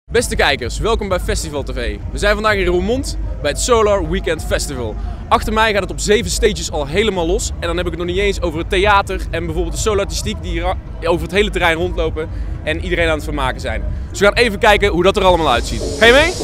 Beste kijkers, welkom bij Festival TV. We zijn vandaag in Roermond bij het Solar Weekend Festival. Achter mij gaat het op 7 stages al helemaal los. En dan heb ik het nog niet eens over het theater en bijvoorbeeld de solartistiek die hier over het hele terrein rondlopen en iedereen aan het vermaken zijn. Dus we gaan even kijken hoe dat er allemaal uitziet. Ga je mee?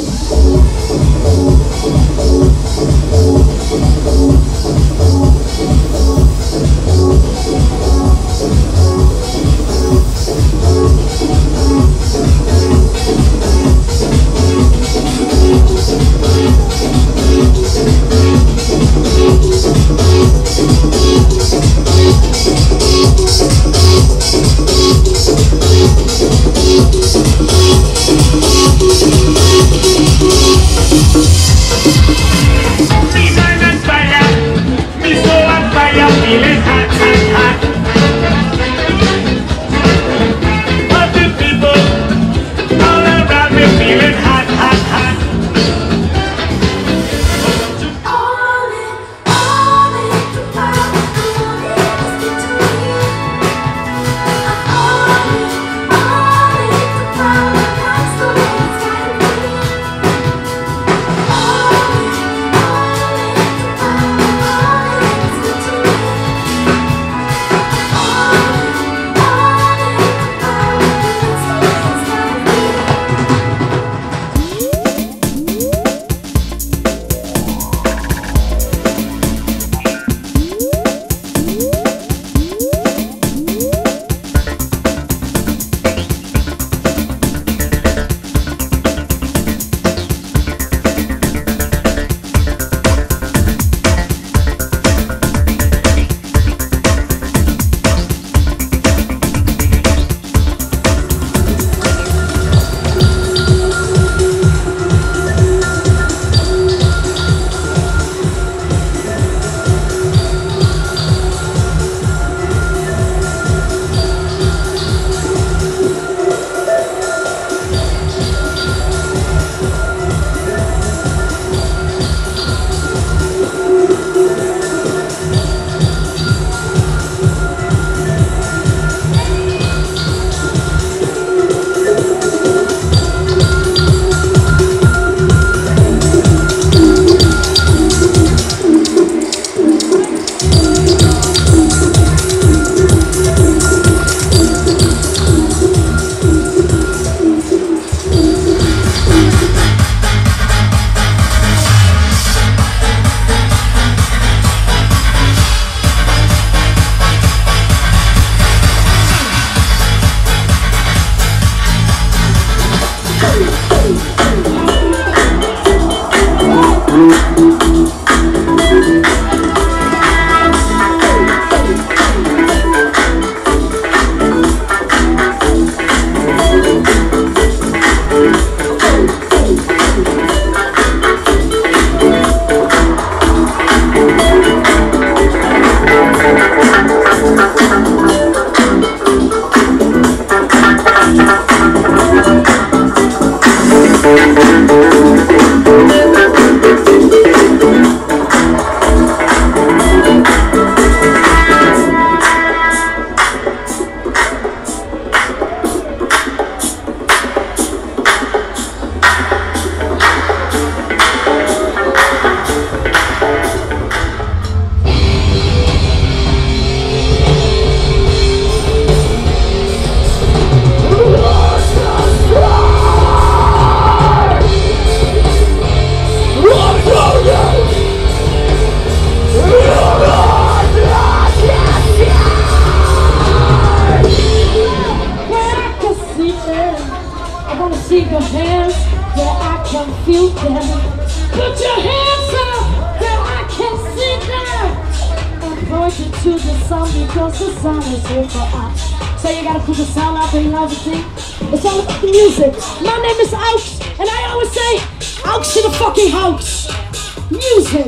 Your hands where I can feel them. Put your hands up where I can see them. And point it to the sun because the sun is here for us. So you gotta put the sound up and everything. It's all about the music. My name is Aux, and I always say, Aux to the fucking house. Music,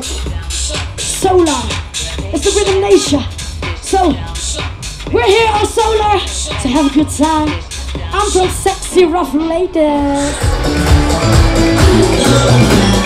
Solar, it's the rhythm nation. So we're here on Solar to have a good time. I'm some sexy rough ladies.